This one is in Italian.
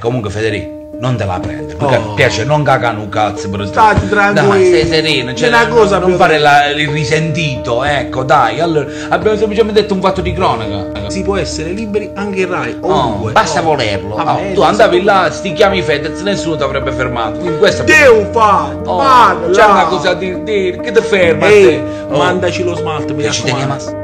comunque Federico, non te la prendere, perché piace non cagano un cazzo, però stai tranquillo, dai, stai sereno, cioè, una cosa non fare il risentito, ecco, dai, allora abbiamo semplicemente detto un fatto di cronaca. si può essere liberi anche in Rai, ovunque. Basta volerlo. Tu andavi là, sti chiami Fedez, nessuno ti avrebbe fermato. Quindi questo Devo fare, c'è una cosa a dire, che ti ferma? mandaci lo smalto, mi raccomando.